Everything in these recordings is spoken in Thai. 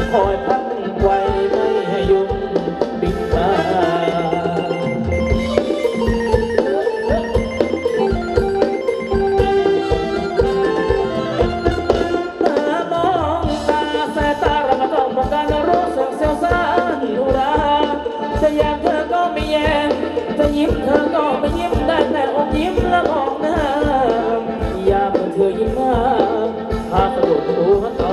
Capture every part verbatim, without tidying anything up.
คอยพักไว้ไม่ให้ยุ่งปิดตายิ้มเธอก็ไม่ยิ้มได้แต่อมยิ้มแล้วมองหน้าอย่าเมื่อเธอยิ้มมาพาสะดุดตัวต่อ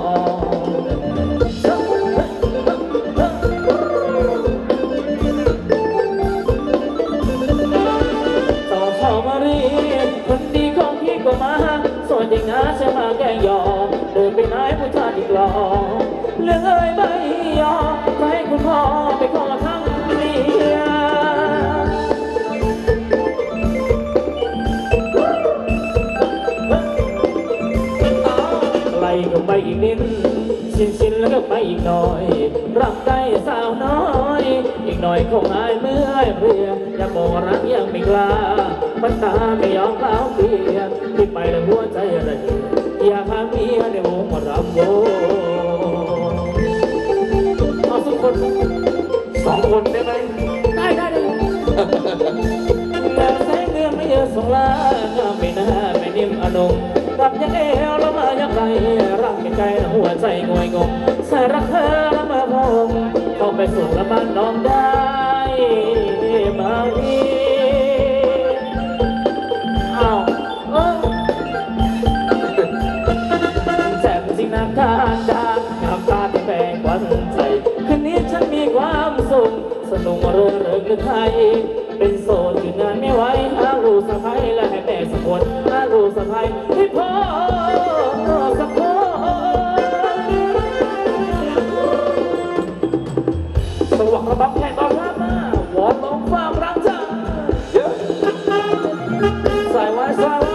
ต่อชอบมาเรียนคนดีของพี่ก็มาส่วนอย่างน้าจะมาแกล้งยอมเดินไปไหนผู้ชายอีกหล่อเรื่องเอ้ยไม่ยอมให้คุณพ่อไปขอทั้งเมียก็ไปอีกนิดชินชินแล้วก็ไปอีกหน่อยรักได้สาวน้อยอีกหน่อยคงหายเมื่อยเพลียอย่าบอกรักยังไม่กล้ามันตาไม่ยอมเล่าเพียที่ไปแล้วหัวใจอะไรอยากหาเมียในวงรำวงเอาสักคนสองคนได้ไหมได้ได้ได้แต่แสงเดือนไม่เยอะสงลาไม่น่าไม่นิ่มอนงรับยังเอวแล้วมายังไงรักยังไกลหัวใจงวยงงใส่รักเธอแล้วมาพงเข้าไปสู่ละบ้านน้องได้ไหมอ้าวเออแจ่มจริงนะการดาน้ำตาที่แฝงควันใจคืนนี้ฉันมีความสุขสนุกเรื่องเรื่องหรือไทยเป็นโสดอยู่นานไม่ไหวหาลูกสะใภ้และให้แม่สะกดหาลูกสะใภ้ให้พ่อสักคนสว่างระบับแห่งตอนรับมาวอนลงฟ้ารังจ้าใส่ไว้ใส่ไว้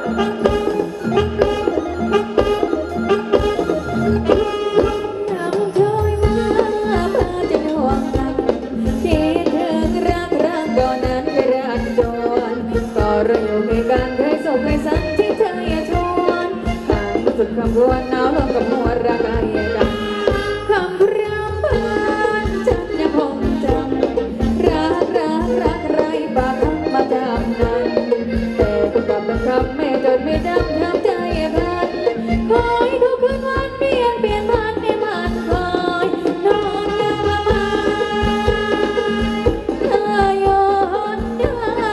คำรวนหนาวลงกับหัวระกายกันคำรำพันจันยังคงจำรักรักรักไรปากคำมาจำนั้นแต่ก็กลับเป็นคำไม่จนไม่ดำทำใจพันคอยทุกคืนวันเปลี่ยนเปลี่ยนพันไม่มันคอยนอนกลางมาเธอยอนได้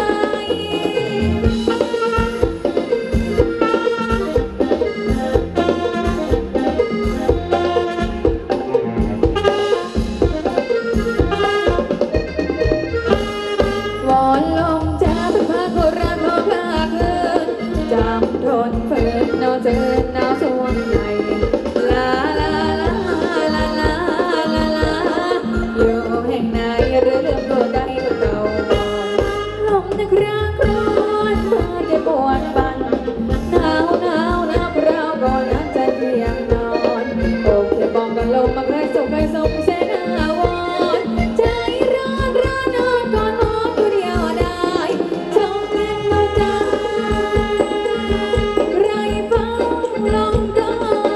เจอหนาวสวงในลาลาลาลาลาลาลาอยู่แห่งไหนหรือเรื่องตัวใดก็เก่าลมในคราครอนเพื่อจะปวดปันหนาวหนาวหนาวเราก่อนนั้นจะเพียงนอนโอ้จะบองกันลมมาใครส่งใครส่งเส้นหาวอนใจร้อนร้อนนอนก่อนนอนตัวเดียวได้ชมเล่นมาใจไรฟ้าลองได้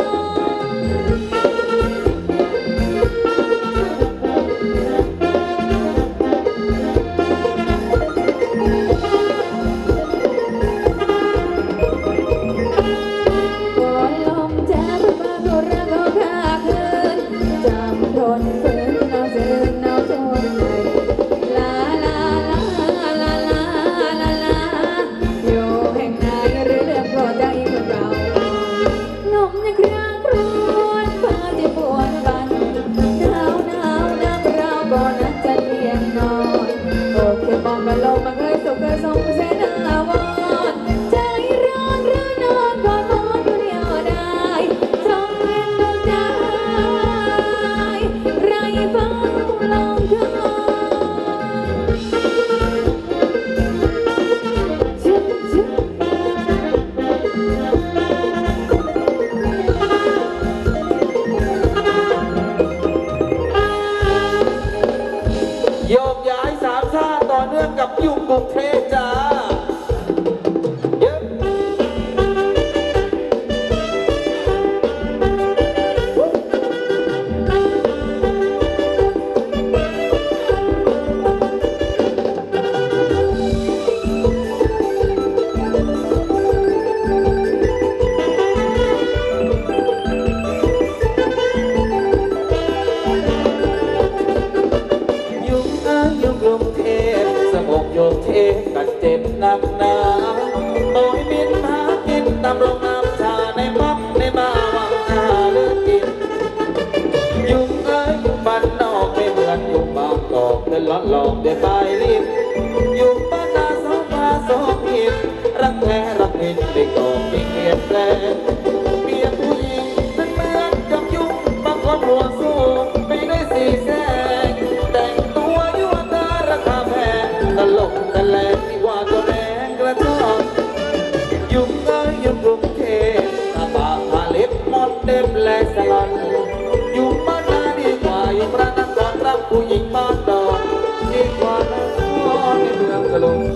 ก่อนลมจะมาโคราโคราคืนจำทนฝืนหนาวซึนหนาวจนใจลาลาลาลาลาลาลาอยู่แห่งไหนหรือเรื่องก็ใจคนเก่าลมในคราครวนฟ้าที่ปวดบันหนาวหนาวน้ำเราก่อนนั้นจะเพียงนอนโอเคมองกันลมมาเคยสุขเคยสงเส้นหาวอนใจร้อนร้อนนอนก่อนนอนอยู่เดียวได้จงเล่นดวงใจไรฟ้าลองได้โยกย้ายสามชาติต่อเนื่องกับยุคกรุงเทพจ้าหลอนหลอกได้ไปรีบอยู่บ้านนาสองฟ้าสองผิดรักแท้รักผิดไม่ก่อไม่เปลี่ยนแปลงเปลี่ยนผู้หญิงเป็นเหมือนกับยุงบางคนหัวสูงไม่ได้สีแสงแต่งตัวยั่วตาราคาแพงตลกตะแลงที่ว่าตัวแรงกระชอกยุงเอ้ยยุงกรุงเทพตาปากทาเล็บมดเด็บและสลอนอยู่บ้านนาดีกว่าอยู่พระนครรับผู้หญิงบ้านดอนดีกว่านครในเมืองกรุง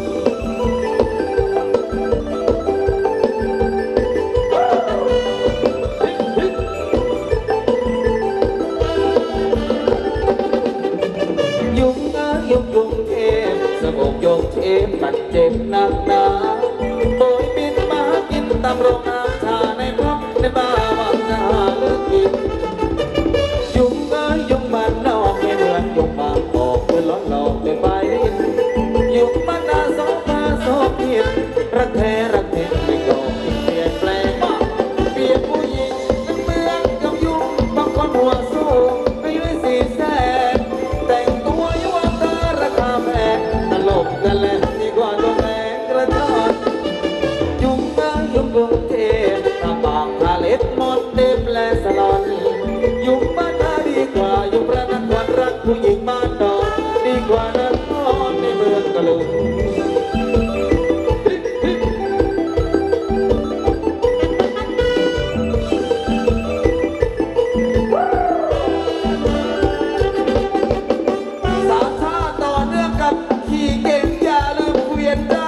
ยุงเอ้ยยุงกรุงเทพสงบโยกเทพมันเจ็บหนักหนาโบยบินมากินตามโรงน้ำชาในพับในบ้าวังจะหาเลือกกินยุงเอ้ยยุงมันนอกไม่เหมือนยุงบางออกเพื่อล้อนหลอกด้วยใบลิ้นยุงมันนาสองฟ้าสองผิดรักแท้รักเห็นไม่ก่อเปลี่ยนแปลงเปลี่ยนผู้หญิงเป็นเหมือนกับยุงบางคนหัวสูงไม่ได้สีแสงแต่งตัวยั่วตาราคาแพงตลกกันแหละดีกว่าตัวแรงกระชอนยุงเอ้ยยุงกรุงเทพตาปากทาเล็บมดเด็บและสลอนยุงบ้านนาดีกว่ายุงพระนครรักผู้หญิงบ้านดอนดีกว่านครในเมืองกรุงสามชาติต่อเนื่องกับขี่เก่งอย่าลืมเกวียนจ้า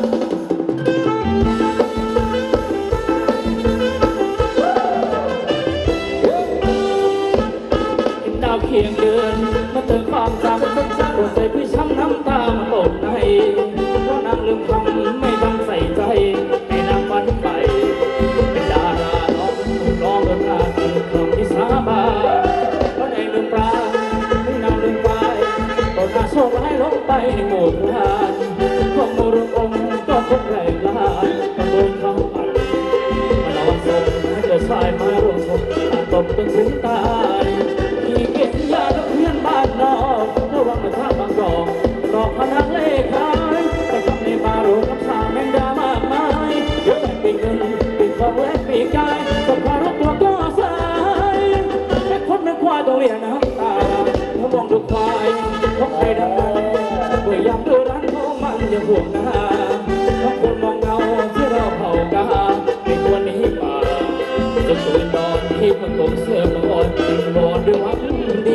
เห็นดาวเคียงเดินมาเติมความจำโปรดใจพี่ช้ำน้ำตามาตกในเพราะนางลืมคำไม่ทันใส่ใจให้นางฝันไปเป็นดาราน้องน้องเดินทางคำที่สาบานเพราะในลืมปลาให้นางลืมไปตอนนาโชคร้ายลงไปในหมู่พรานของมรดกก็คงแรงลายต้องโดนเขาอัดมานอนสมให้เกิดชายมาร่วมชมตบจนถึงตายขี่เก็บยาดอกเพี้ยนบ้านนอกระวังมันท่าบางกอกรอกพนักเลขขายแต่ทำในบาร์โรงน้ำชาแมงดามากมายเยอะปีเงินปีทองและปีกายสภารถตัวก็สายแค่คนไม่ควายต้องเรียนน้ำตาถ้ามองดูควายเขาใครดังนั้นเมื่อยามดูร้านเขามันอย่าห่วงนะถ้าคนมองเงาที่เราเผากาในตัวนี้ป่าจะตื่นนอนที่มันตกเสื้อมันอ่อนจึงนอนด้วยหวังดี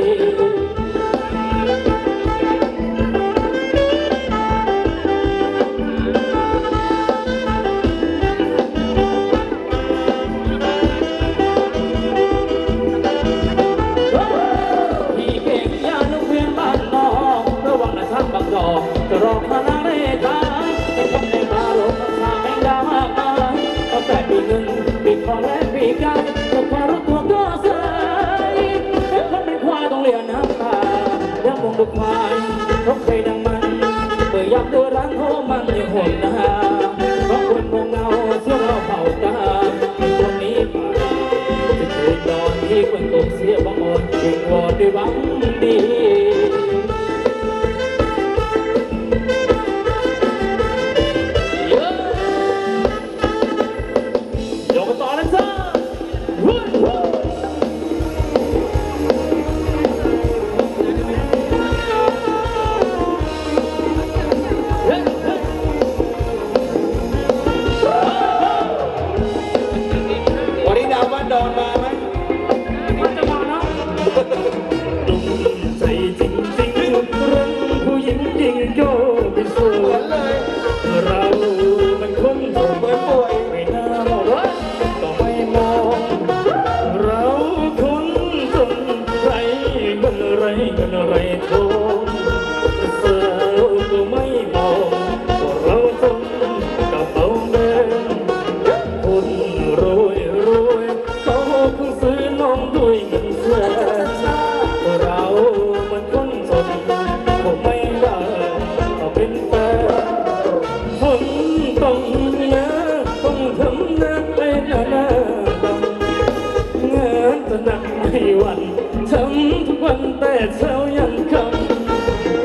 พี่เก่งยานุเวียนบ้านนอกระวังนะทักบางดอกจะรอพนักเลขายจะทำในบาร์โรงน้ำชาแมงดามากมายเอาแต่ปีเงินปีทองและปีกายจะพารถตัวก็สายแค่คนเป็นควายต้องเรียนน้ำตายังมองดูควายเขาเคยดังมันเมื่อยามดูร้านเขามันยังห่วงนะเพราะคนมองเงาเสื้อเราเผาตาเป็นคนนี้ป่าจะเคยนอนที่คนตกเสียบังอ่อนยิงวอนด้วยหวังดีโยกกันต่อนะจ๊ะวู้วู้เฮ้ยเฮ้ยวันนี้ดาวบ้านดอนมาไหมมันจะมาเนาะดุมใจจริงจริงรักผู้หญิงจริงโจ้เป็นส่วเหมือนนเลยเรามันคนจนเหมือนป่วยไม่น่ามองก็ไม่มองเราคนจนไรเงินไรเงินไรทองเสือก็ไม่มองว่าเราจนกระเป๋าแดงคนรวยรวยเขาเพิ่งซื้อน้องด้วยเงินแสนเรามันคนจนก็ไม่ได้ก็เป็นแฟนคนต้องนะต้องทำนะเป็นหน้าดำงานจะหนักไม่หวันทำทุกวันแต่เช้ายันค่ำ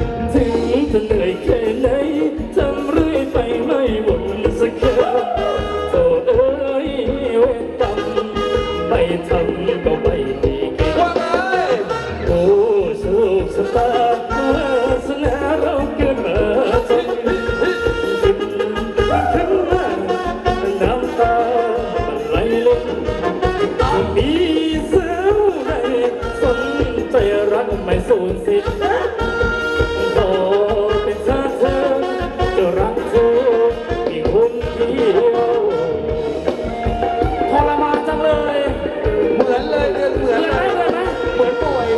สูญสิ้นโตเป็นเธอเธอจะรักเธอมีคนเดียวทรมานจังเลยเหมือนเลยเรื่องเหมือนเลยเหมือนป่วย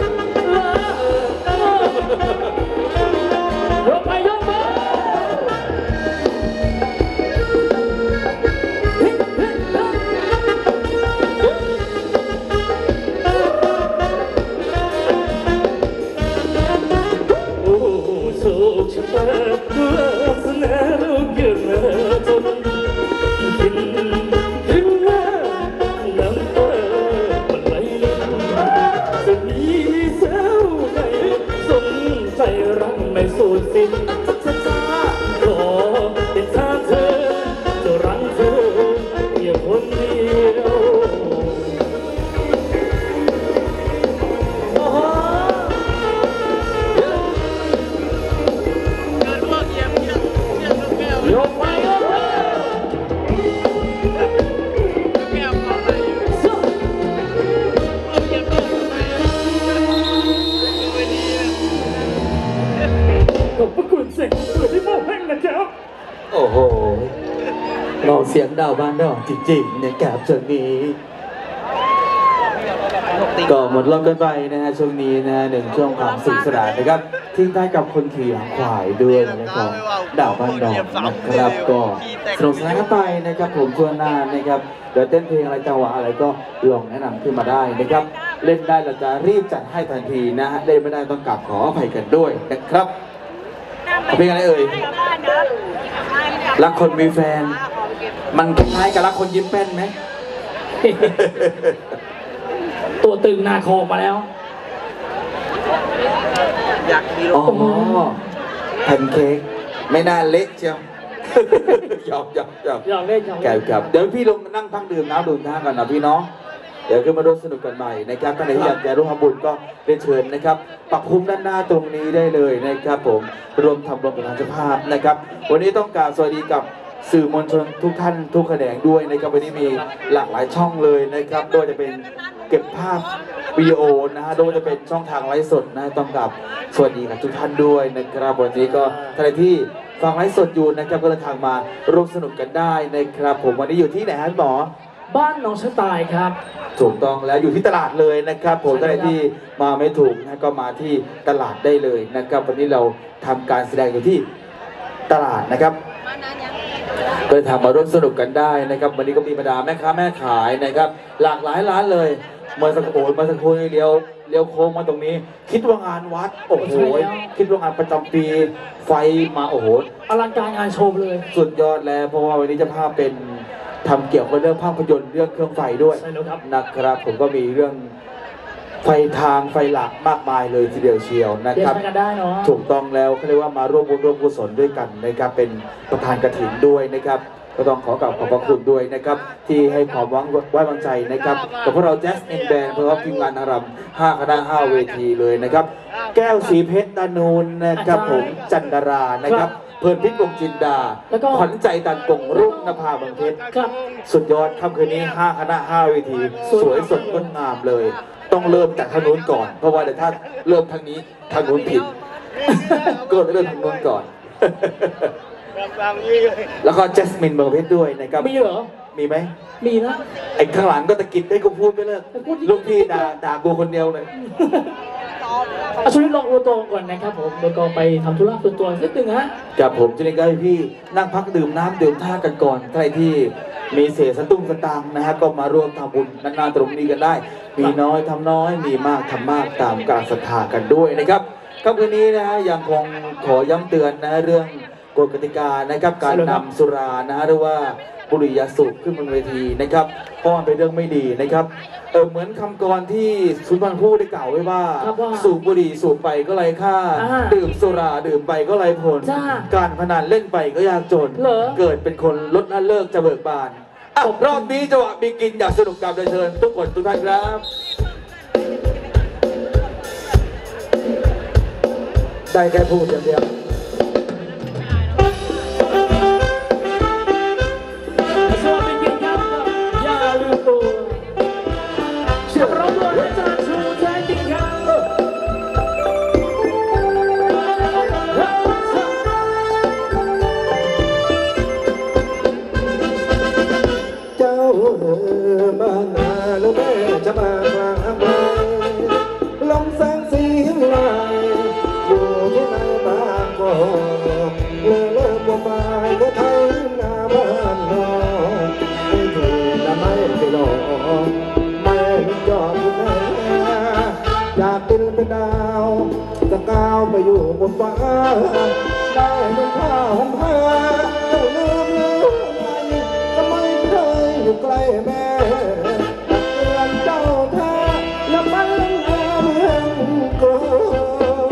ยกไปยกมาสูญสิ้นขอเป็นเธอเธอจะรักเธอเพียงคนเดียวโอ้โหการพวกเยี่ยมเยี่ยมเยี่ยมลูกแก้วยกไปยกไปลูกแก้วขอไปสู้เอาเยี่ยมลูกไปขอบพระคุณเสียงสวยที่มอบให้นะครับโอ้โหลองเสียงดาวบ้านดอกจริงๆเนี่ยแกบช่วงนี้ก็หมดลมกันไปนะฮะช่วงนี้นะหนึ่งช่วงความสุขสนานนะครับทิ้งท้ายกับคนขี่หางควายด้วยนะครับดาวบ้านดอกนะครับก็สนุกสนานกันไปนะครับผมทั่วหน้านะครับเดี๋ยวเต้นเพลงอะไรจังหวะอะไรก็ลองแนะนำขึ้นมาได้นะครับเล่นได้เราจะรีบจัดให้ทันทีนะฮะเล่นไม่ได้ต้องกลับขออภัยกันด้วยนะครับเพลงอะไรเอ่ยรักคนมีแฟนมันคล้ายกับรักคนยิ้มแป้นไหมตัวตึงนาคอมาแล้วอยากมีอ๋อแพนเค้กไม่น่าเละเชียวหยอกหยอกหยอกหยอกเล่นหยอกแก่ๆเดี๋ยวพี่ลงมานั่งพักดื่มน้ำดื่มท่ากันนะพี่น้องเดี๋ยวขึ้นมาร่วมสนุกกันใหม่นะครับท่านไหนที่อยากจะร่วมทำบุญก็เรียนเชิญนะครับปักคุ้มด้านหน้าตรงนี้ได้เลยนะครับผมรวมทำรวมประธานเจ้าภาพนะครับวันนี้ต้องกราบสวัสดีกับสื่อมวลชนทุกท่านทุกแขนงด้วยนะครับวันนี้มีหลากหลายช่องเลยนะครับโดยจะเป็นเก็บภาพวิดีโอนะฮะโดยจะเป็นช่องทางไลฟ์สดนะต้องกราบสวัสดีกับทุกท่านด้วยนะครับวันนี้ก็ท่านที่ฟังไลฟ์สดอยู่นะครับก็เดินทางมาร่วมสนุกกันได้นะครับผมวันนี้อยู่ที่ไหนฮะหมอบ้านน้องชะตายครับถูกต้องแล้วอยู่ที่ตลาดเลยนะครับผมท่านที่มาไม่ถูกนะก็มาที่ตลาดได้เลยนะครับวันนี้เราทำการแสดงอยู่ที่ตลาดนะครับก็ทำมาร่วมสนุกกันได้นะครับวันนี้ก็มีบรรดาแม่ค้าแม่ขายนะครับหลากหลายร้านเลยเมื่อสักครู่เมื่อสักครู่เลี้ยวเลี้ยวโค้งมาตรงนี้คิดว่างานวัดโอ้โหคิดว่างานประจำปีไฟมาโอ้โหอลังการงานโชว์เลยสุดยอดแล้วเพราะว่าวันนี้จะภาพเป็นทำเกี่ยวกับเรื่องภาพยนตร์เรื่องเครื่องไฟด้วยนะครับผมก็มีเรื่องไฟทางไฟหลักมากมายเลยทีเดียวเชียวนะครับถูกต้องแล้วเขาเรียกว่ามาร่วมบุญร่วมกุศลด้วยกันนะครับเป็นประธานกฐินด้วยนะครับก็ต้องขอกราบขอบพระคุณด้วยนะครับที่ให้ความไว้วางใจนะครับกับพวกเราแจ๊สเอ็นแบนด์เพราะว่าทีมงานนารำห้าคณะห้าเวทีเลยนะครับแก้วสีเพชรตานูนนะครับผมจันดารานะครับเพลินพิษวงจินดาขวัญใจตันกงรุ่งนภาบางเพชรสุดยอดค่ำคืนนี้ห้าคณะห้าเวทีสวยสดงดงามเลยต้องเริ่มจากทางนู้นก่อนเพราะว่าเดี๋ยวถ้าเริ่มทางนี้ทางนู้นผิดก็เริ่มทางนู้นก่อนแล้วก็แจสมินเบอร์เพชรด้วยนะครับมีเหรอมีไหมมีนะไอ้ข้างหลังก็ตะกิดได้กูพูดไม่เลิกลูกพี่ด่าด่ากูคนเดียวเลยเอาช่วยลองตัวตรงก่อนนะครับผมเดี๋ยวก็ไปทำธุระส่วนตัวนิดนึงฮะกับผมจะได้ก็ให้พี่นั่งพักดื่มน้ำดื่มท่ากันก่อนใครที่มีเศษสตุ้งสตางค์นะฮะก็มาร่วมทำบุญนานๆตรงนี้กันได้มีน้อยทำน้อยมีมากทำมากตามการศรัทธากันด้วยนะครับครับวันนี้นะฮะยังคงขอย้ำเตือนนะเรื่องกฎกติกานะครับการนำสุรานะหรือว่าบุหรี่ยาสูบขึ้นบนเวทีนะครับเพราะมันเป็นเรื่องไม่ดีนะครับเออเหมือนคำกรที่สุนทรภู่ได้กล่าวไว้ว่าสูบบุหรี่สูบไปก็ไร้ค่าดื่มสุราดื่มไปก็ไร้ผลการพนันเล่นไปก็ยากจนเกิดเป็นคนลดละเลิกจะเบิกบานรอบนี้จังหวะมีกินอยากสนุกกับเชิญทุกคนทุกท่านครับได้แค่พูดอย่างเดียวเราด้วยอาจารย์ชูใจจริงครับจากดินเป็นดาวจะก้าวไปอยู่บนฟ้าได้นุ่งผ้าห่มผ้าเจ้าลืมลืมไงทำไมเคยอยู่ใกล้แม่ตักเตือนเจ้าแท้และมันแอบเมืองกรุง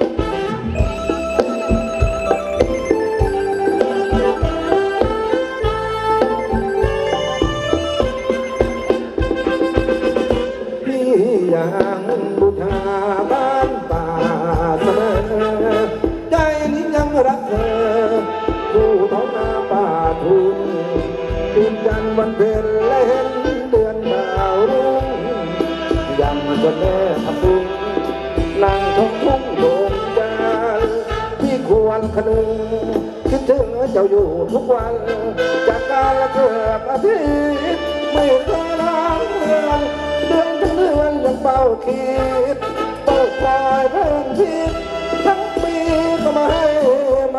พี่ยังบูชาบ้านป่าเสมอใจนี้ยังรักเธอดูท้องนาป่าทุ่งตื่นจันทร์วันเพ็ญและเห็นเดือนดาวรุ่งยังจะแม่ทำบุญนั่งท้องทุ่งโด่งดังพี่ควรคนึงคิดถึงเจ้าอยู่ทุกวันจากการละเกือบอาทิตย์ไม่เคยล้างเลือนเดือนทั้งเดือนยังเฝ้าคิดเปิดปล่อยเพิ่งพิษทั้งปีก็ไม่มา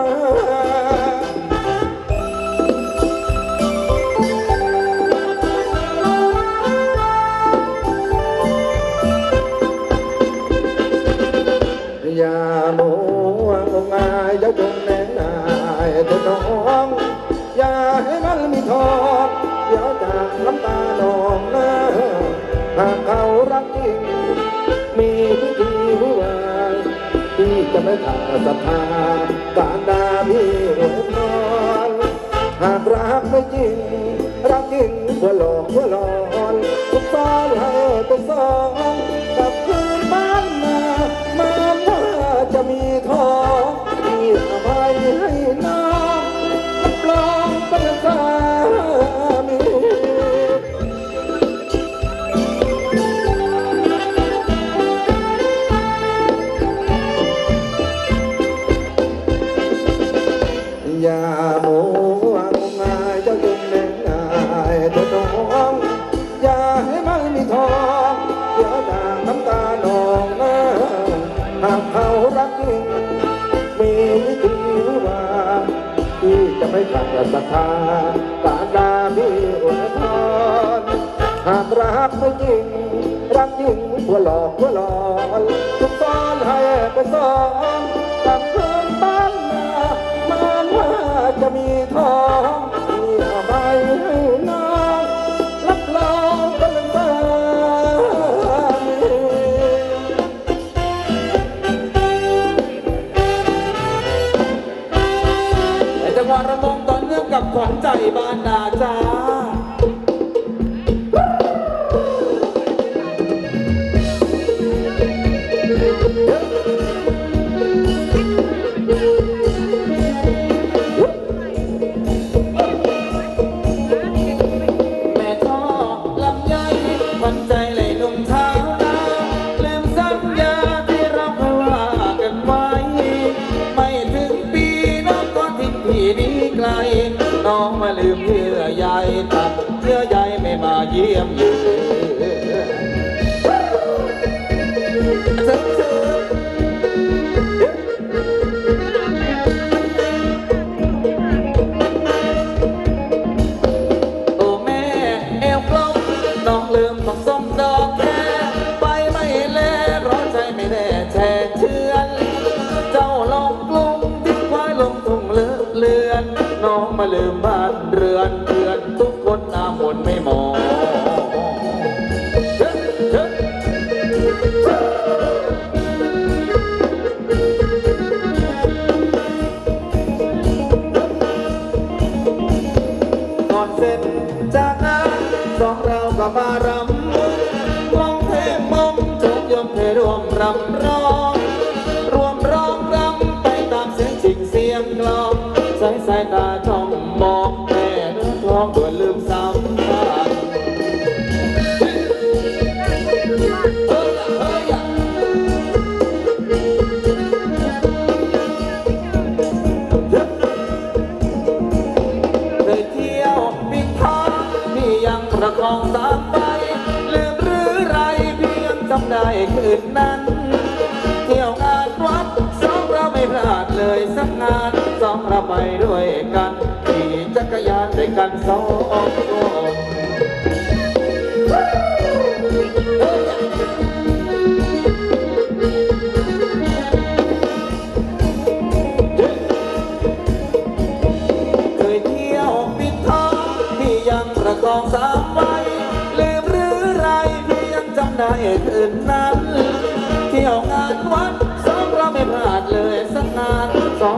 อย่ามัวงมงายอย่าจงแน่นายเถิดน้องอย่าให้มันมีทองเดี๋ยวจากน้ำตาหนองนะหากเขารักจริงมีพิธีวิวาห์ที่จะไม่ขาดศรัทธาการดาพี่อวยพรหากรักไม่จริงรักจริงเพื่อหลอกเพื่อหลอนทุกตอนให้ไปสองกับคืนบ้านนามันว่าจะมีทองที่อภัยให้น้องรับรองเป็นสามีอย่ามัวงมงายเจ้าจงแน่นายเถิดน้องอย่าให้มันมีทองเดี๋ยวจากน้ำตาหนองนะหากเขารักจริงมีวิธีวิวาห์ที่จะไม่ขัดศรัทธาการดาพี่อวยพรหากรักไม่จริงรักจริงเพื่อหลอกเพื่อหลอนทุกตอนให้ไปสอนกับเพื่อนบ้านนามันว่าจะมีทองที่เอาไปให้น้องรับรองเป็นสามีแต่จังหวะระมงตอนเนื่องกับขวัญใจบ้านนาจ้าแม่ท่อลำไยขวัญใจเลยหนุ่มเท้านาลืมสัญญาที่เราเคยว่ากันไว้ไม่ถึงปีน้องก็ทิ้งพี่นี้ไกลน้องมาลืมเยื่อใยตัดเยื่อใยไม่มาเยี่ยมเยืโอ้แม่เอวกลมน้องลืมต้องส่งดอกแค่ไปไม่แลเพราะใจไม่แน่แช่เชือนเจ้าลงกรุงทิ้งไว้ลงทุ่งเลือเลือนน้องมาลืมบ้านเรือนเพื่อนทุกคนหน้ามนไม่มองก่อนเสร็จจากงานสองเราก็มารำมองเทมองจงยมเทรวมรำร้องรวมร้องรำไปตามเสียงฉิงเสียงกลองใช้สายตาจ้องมองแม่เนื้อทองด่วนลืมซ้ำบ้านเฮ้ยเฮ้ยเคยเที่ยวปิดทองพี่ยังประคองสามใบลืมหรือไรพี่ยังจำได้คืนนั้นเที่ยวงานวัดสองเราไม่พลาดเลยสักงานสองเราไปด้วยกันขี่จักรยานด้วยกันสองคน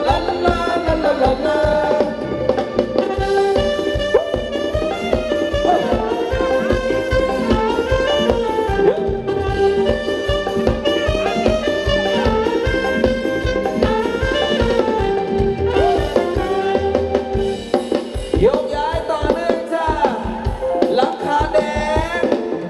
ลาลาลาลาลาลาโยกย้ายต่อเนื่องจ้าหลังคาแดง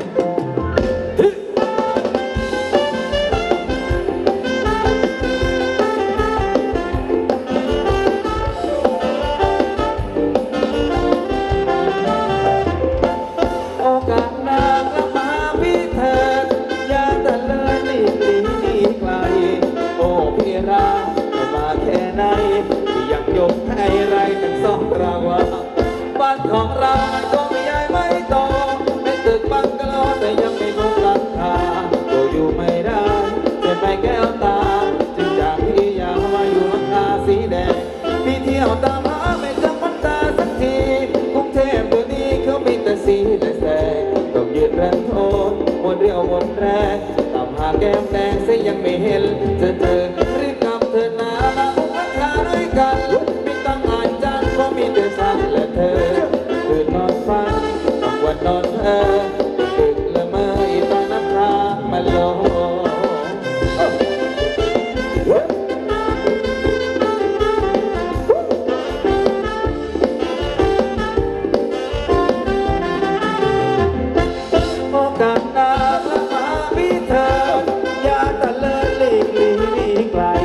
โอกาสหน้ากลับมาพี่เถิดอย่าแต่เลยหลีกหลีหนีไกลโอ้พี่รักไม่มาแค่ไหนที่ยังยกให้ไรทั้งสองเราบ้านของเรามันคงใหญ่ไม่โตเป็นตึกบังกะโลแต่ยังไม่มุงหลังคาโตอยู่ไม่ได้เจ็บไปแก้วตาจึงจากพี่อยากมาอยู่หลังคาสีแดงพี่เที่ยวตามหาไม่เจอมันตาสักทีกรุงเทพเดี๋ยวนี้เขามีแต่สีและแสงต้องยืนรันทนวนเรียววนแรงตามหาแก้มแดงเสียยังไม่เห็นเธอเธอรีบกลับเธอนามามุงหลังคาด้วยกันไม่ต้องอ่านจานเพราะมีแต่ฉันและเธอคืนนอนฝันบางวันนอนเธอดึกละเมออีตอนน้ำตามาลงโอกาสหน้ากลับมาพี่เธออย่าตะเลิศหลีกหลีหนีไกล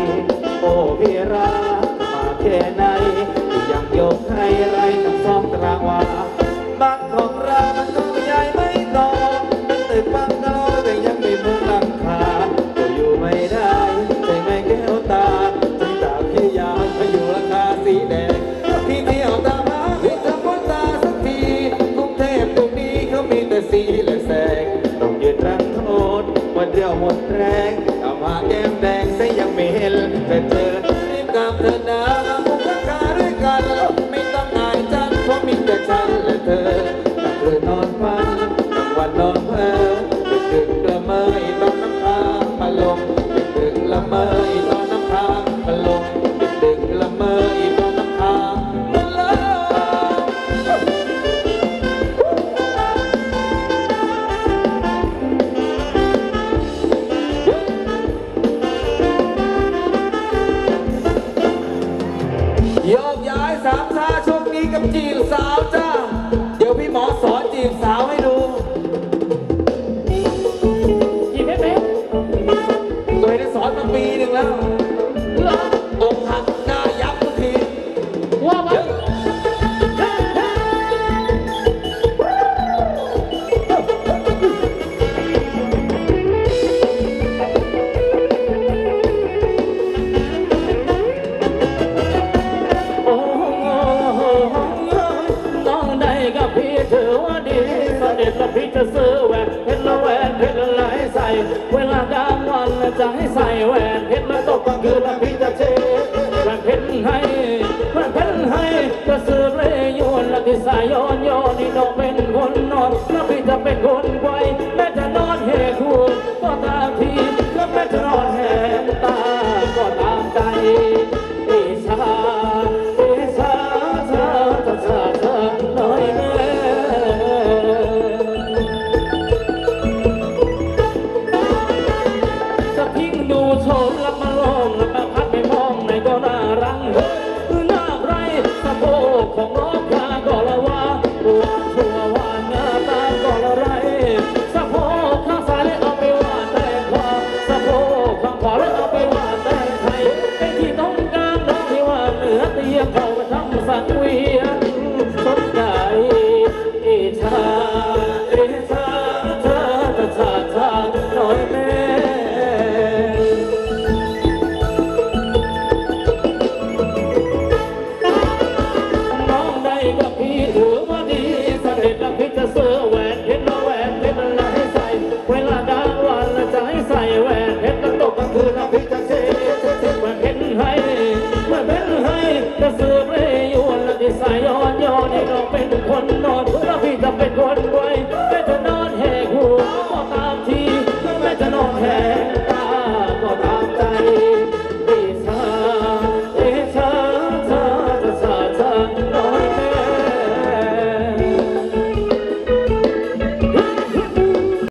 เรี่ยวหมดแรงแต่ว่าแก้มแดงซะยังไม่เห็นแต่เธอรีบกลับเธอนะมุกกาด้วยกันไม่ต้องอายจันเพราะมีแต่ฉันและเธอแต่เธอนอนฝันกลางวันนอนเพ้อดึกๆละเมอตอนน้ำค้างมาลงดึกๆละเมอตอนน้ำค้างมาลงดึกๆละเมอตอนน้ำค้างมาลง โยกย้ายสามชาช่วงนี้กับจีบสาวจ้าเดี๋ยวพี่หมอสอนจีบสาวให้ดูกี่เพชรเพชรตัวเองได้สอนมาปีหนึ่งแล้วเหรออกหักหน้ายับทุกทีว่าไปโอ้โหน้องได้กับพี่ถือว่าดีเสด็จแล้วพี่จะซื้อแหวนเพชรละแหวนเพชรละลายใส่ เวลากลางวันจะให้ใส่